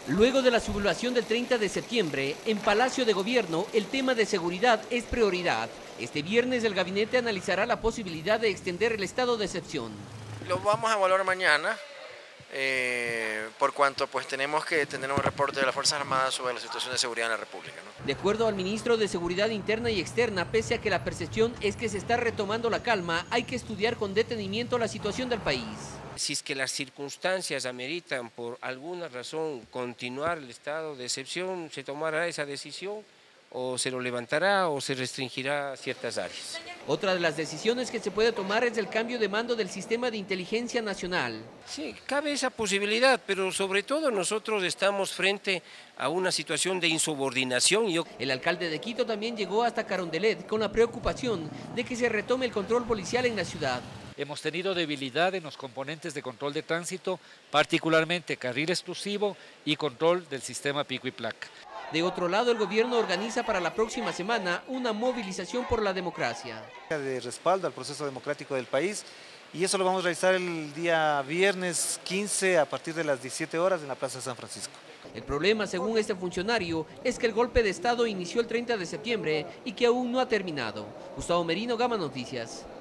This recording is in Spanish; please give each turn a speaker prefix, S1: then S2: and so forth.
S1: Luego de la sublevación del 30 de septiembre, en Palacio de Gobierno el tema de seguridad es prioridad. Este viernes el gabinete analizará la posibilidad de extender el estado de excepción.
S2: Lo vamos a evaluar mañana, por cuanto pues tenemos que tener un reporte de las Fuerzas Armadas sobre la situación de seguridad en la República, ¿no?
S1: De acuerdo al ministro de Seguridad Interna y Externa, pese a que la percepción es que se está retomando la calma, hay que estudiar con detenimiento la situación del país.
S3: Si es que las circunstancias ameritan por alguna razón continuar el estado de excepción, se tomará esa decisión o se lo levantará o se restringirá ciertas áreas.
S1: Otra de las decisiones que se puede tomar es el cambio de mando del sistema de inteligencia nacional.
S3: Sí, cabe esa posibilidad, pero sobre todo nosotros estamos frente a una situación de insubordinación.
S1: El alcalde de Quito también llegó hasta Carondelet con la preocupación de que se retome el control policial en la ciudad.
S4: Hemos tenido debilidad en los componentes de control de tránsito, particularmente carril exclusivo y control del sistema pico y placa.
S1: De otro lado, el gobierno organiza para la próxima semana una movilización por la democracia.
S5: De respaldo al proceso democrático del país, y eso lo vamos a realizar el día viernes 15 a partir de las 17 horas en la Plaza de San Francisco.
S1: El problema, según este funcionario, es que el golpe de Estado inició el 30 de septiembre y que aún no ha terminado. Gustavo Merino, Gama Noticias.